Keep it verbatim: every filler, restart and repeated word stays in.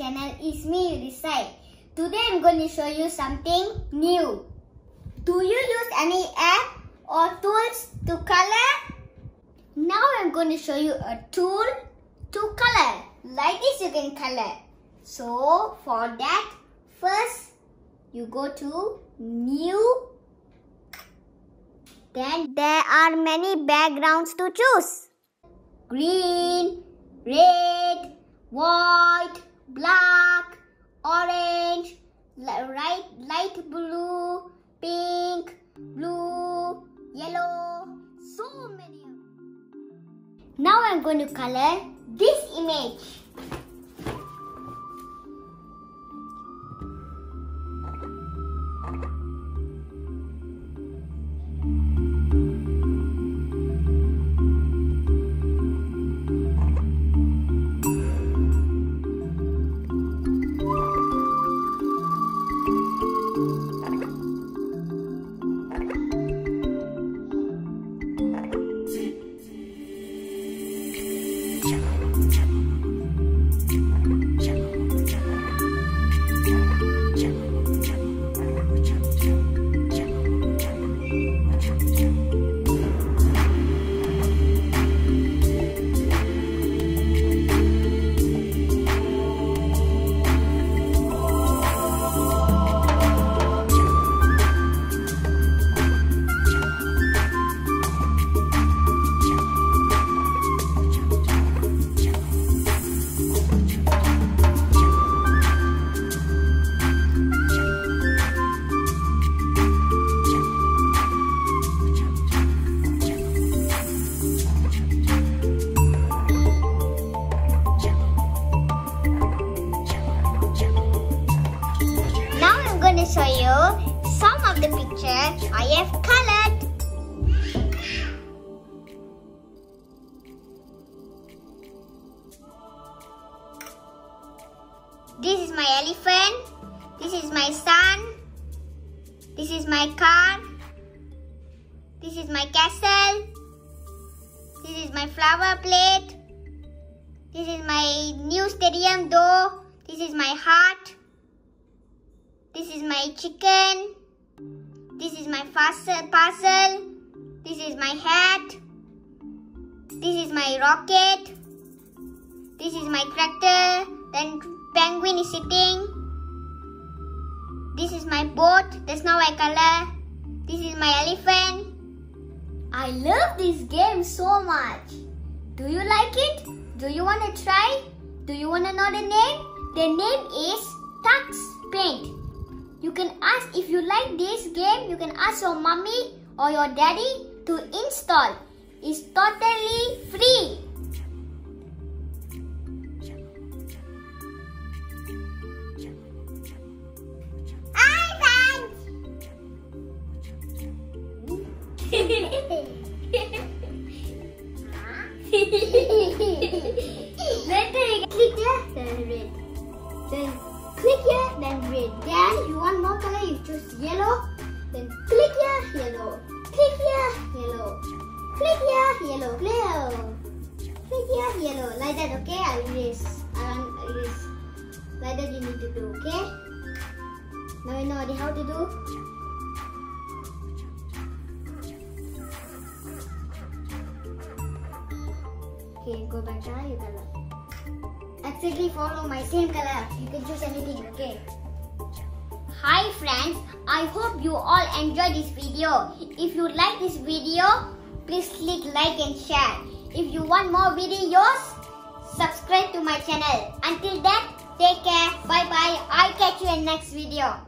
channel. It's me, Risai. Today I'm going to show you something new. Do you use any app or tools to color? Now I'm going to show you a tool to color. Like this you can color. So for that, first you go to New. Then there are many backgrounds to choose. Green, red, white, black, orange, light, light blue, pink, blue, yellow, so many. Now I'm going to color this image. Show you some of the pictures I have colored. This is my elephant. This is my sun. This is my car. This is my castle. This is my flower plate. This is my new stadium door. This is my heart. This is my chicken. This is my parcel. This is my hat. This is my rocket. This is my tractor. Then penguin is sitting. This is my boat. That's now I color. This is my elephant. I love this game so much. Do you like it? Do you want to try? Do you want to know the name? The name is Tux Paint. You can ask, if you like this game, you can ask your mommy or your daddy to install. It's totally free. Hi, friends! Then click there, then red. Then click here, then red. Then you want more color, you choose yellow. Then click here, yellow. Click here, yellow. Click here, yellow. Click, click here, yellow. Like that, okay? I'll erase. I'll erase. Like that you need to do, okay? Now you know how to do. Okay, go back there, you color. Exactly follow my same color. You can choose anything, okay? Hi friends, I hope you all enjoyed this video. If you like this video, please click like and share. If you want more videos, subscribe to my channel. Until then, take care. Bye bye. I'll catch you in next video.